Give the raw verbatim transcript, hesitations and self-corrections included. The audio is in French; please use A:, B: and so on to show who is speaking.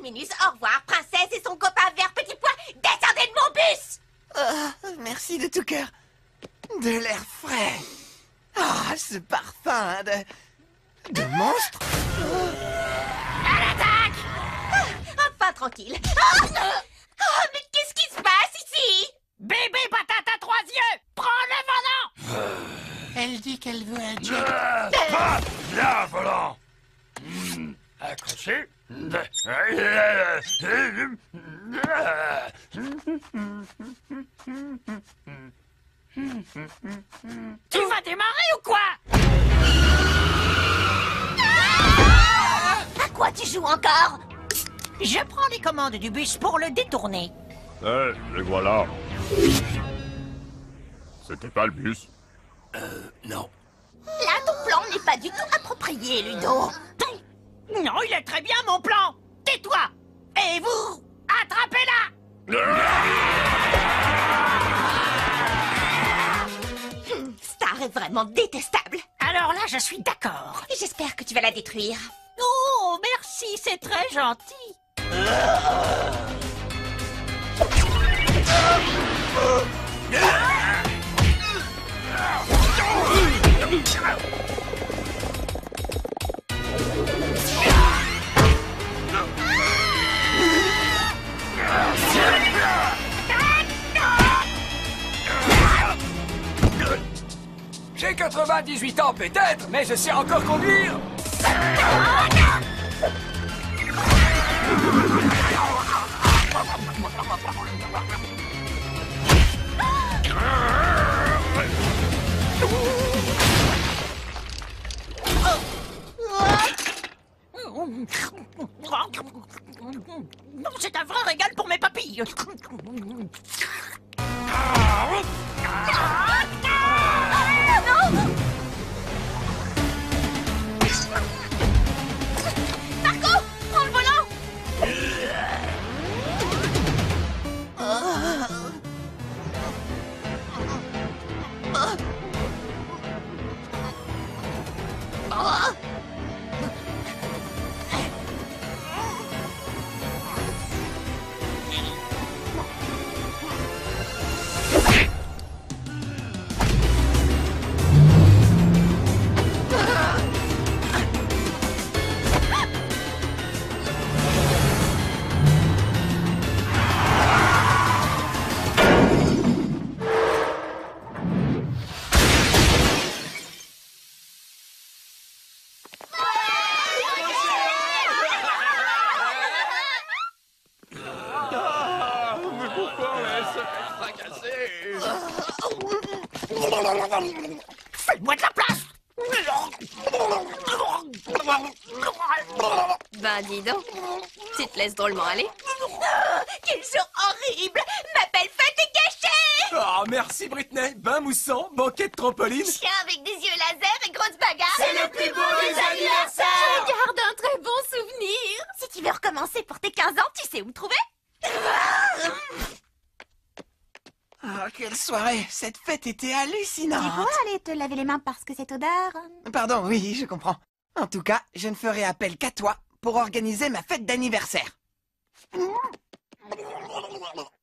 A: terminus. Au revoir, princesse et son copain vert petit pois. Descendez de mon bus.
B: Oh, merci de tout cœur. De l'air frais. Ah, ce parfum de... de monstre.
A: À l'attaque. Ah, enfin, tranquille. Oh, non. Oh, mais qu'est-ce qui se passe ici?
C: Bébé patate à trois yeux, prends le volant.
B: Elle dit qu'elle veut un jet.
D: Ah, bien, volant. Mmh, accroché.
C: Tu vas démarrer ou quoi?
A: À quoi tu joues encore?
C: Je prends les commandes du bus pour le détourner.
D: Eh, les voilà. C'était pas le bus.
E: Euh, non.
A: Là, ton plan n'est pas du tout approprié, Ludo.
C: Non, il est très bien mon plan. Tais-toi. Et vous, attrapez-la.
A: Hum, Star est vraiment détestable.
C: Alors là, je suis d'accord.
A: Et j'espère que tu vas la détruire.
C: Oh, merci, c'est très gentil.
E: J'ai quatre-vingt-dix-huit ans peut-être, mais je sais encore conduire.
C: C'est un vrai régal pour mes papilles.
A: Marco, prends le volant.
C: Fais-moi de la place.
F: Ben dis donc, tu te laisses drôlement aller.
A: Oh, quel jour horrible. Ma belle fête est gâchée.
E: Oh, merci Britney. Bain moussant, banquet de trampoline.
A: Chien avec des yeux laser et grosse bagarre.
E: C'est le plus beau des anniversaires.
A: Je garde un très bon souvenir. Si tu veux recommencer pour tes quinze ans, tu sais où me trouver.
B: Ah, quelle soirée. Cette fête était hallucinante.
G: Tu pourras aller te laver les mains parce que cette odeur...
B: Pardon, oui, je comprends. En tout cas, je ne ferai appel qu'à toi pour organiser ma fête d'anniversaire.